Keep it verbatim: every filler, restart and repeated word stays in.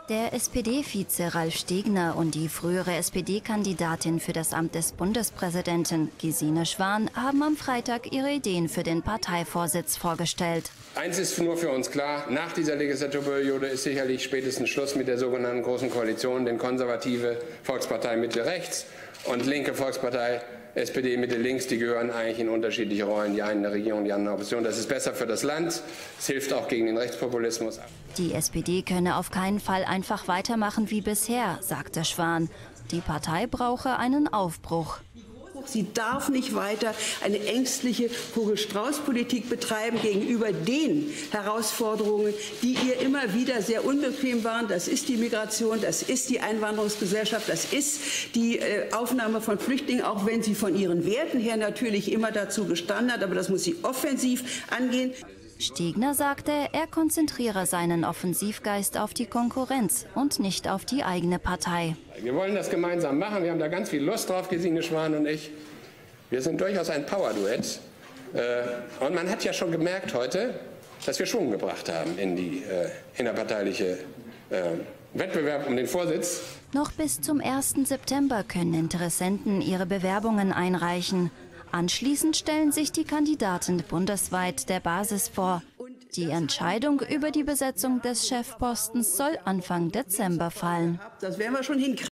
Der S P D-Vize Ralf Stegner und die frühere S P D-Kandidatin für das Amt des Bundespräsidenten, Gesine Schwan, haben am Freitag ihre Ideen für den Parteivorsitz vorgestellt. Eins ist nur für uns klar, nach dieser Legislaturperiode ist sicherlich spätestens Schluss mit der sogenannten Großen Koalition, denn konservative Volkspartei Mitte-Rechts und linke Volkspartei S P D Mitte-Links, die gehören eigentlich in unterschiedliche Rollen, die einen in der Regierung, die anderen in der Opposition. Das ist besser für das Land, es hilft auch gegen den Rechtspopulismus. Die S P D könne auf keinen Fall einfach weitermachen wie bisher, sagte Schwan. Die Partei brauche einen Aufbruch. Sie darf nicht weiter eine ängstliche Vogel-Strauß-Politik betreiben gegenüber den Herausforderungen, die ihr immer wieder sehr unbequem waren. Das ist die Migration, das ist die Einwanderungsgesellschaft, das ist die äh, Aufnahme von Flüchtlingen, auch wenn sie von ihren Werten her natürlich immer dazu gestanden hat. Aber das muss sie offensiv angehen. Stegner sagte, er konzentriere seinen Offensivgeist auf die Konkurrenz und nicht auf die eigene Partei. Wir wollen das gemeinsam machen. Wir haben da ganz viel Lust drauf, Gesine Schwan und ich. Wir sind durchaus ein Power-Duett. Und man hat ja schon gemerkt heute, dass wir Schwung gebracht haben in die äh, innerparteiliche äh, Wettbewerb um den Vorsitz. Noch bis zum ersten September können Interessenten ihre Bewerbungen einreichen. Anschließend stellen sich die Kandidaten bundesweit der Basis vor. Die Entscheidung über die Besetzung des Chefpostens soll Anfang Dezember fallen. Das werden wir schon hinkriegen.